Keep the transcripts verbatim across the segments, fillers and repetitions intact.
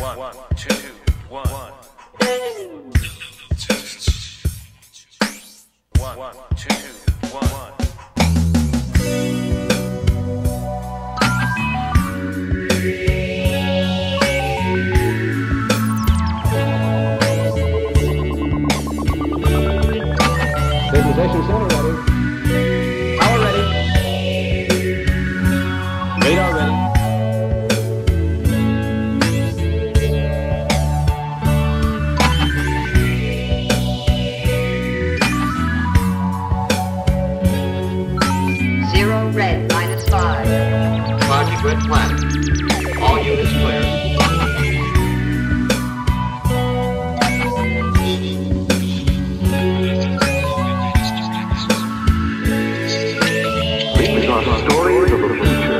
Stabilization center ready. Power ready. Radar ready. Zero red, minus five. Project Red Planet. All units clear. These are the stories of the future.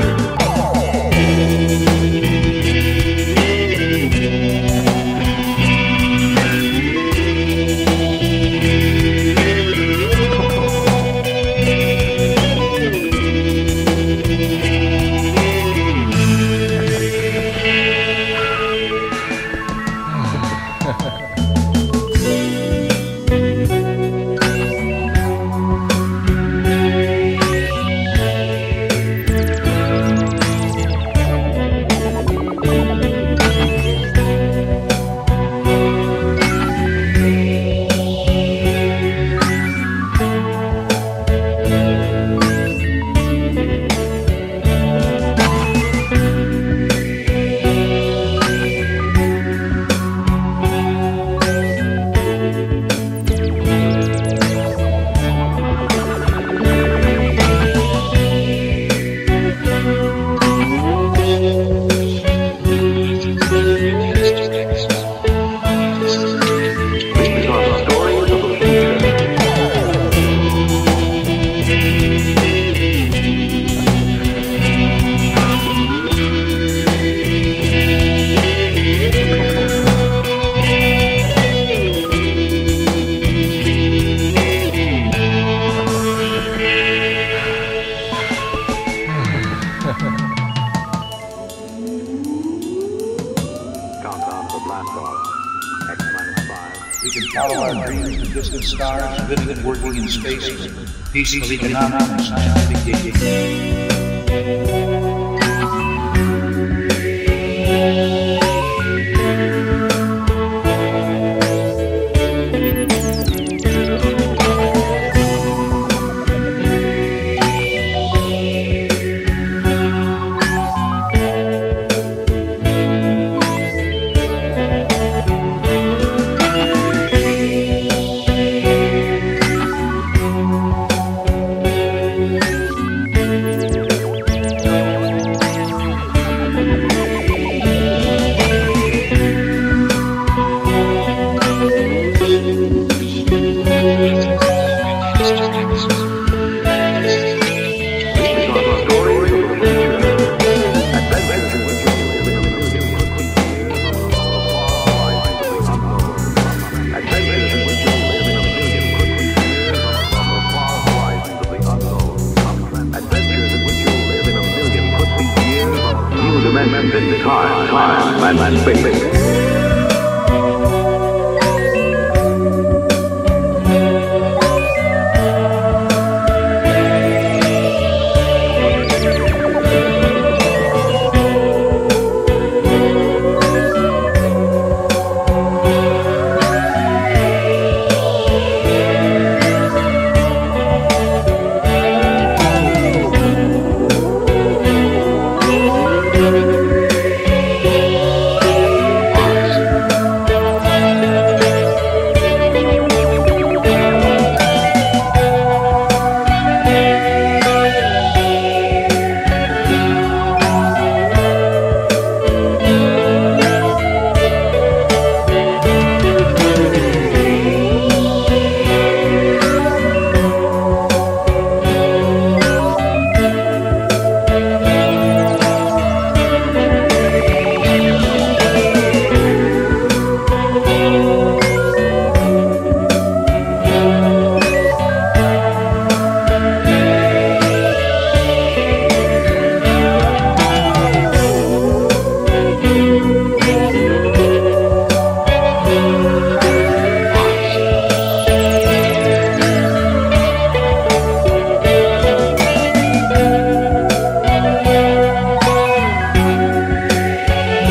Countdown for blast off. X minus five. We can follow our dreams to distant stars, living and working in space for peaceful economic and scientific gain. Dimensions in time, time, and space.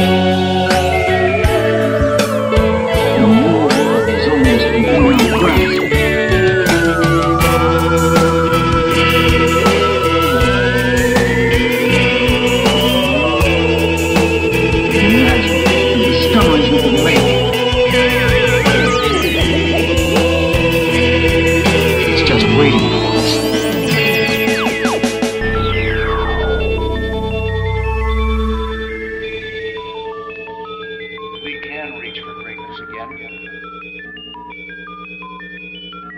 The new world is almost beyond grasp. Imagine the discoveries we can make. It's just waiting for us. We can reach for greatness again.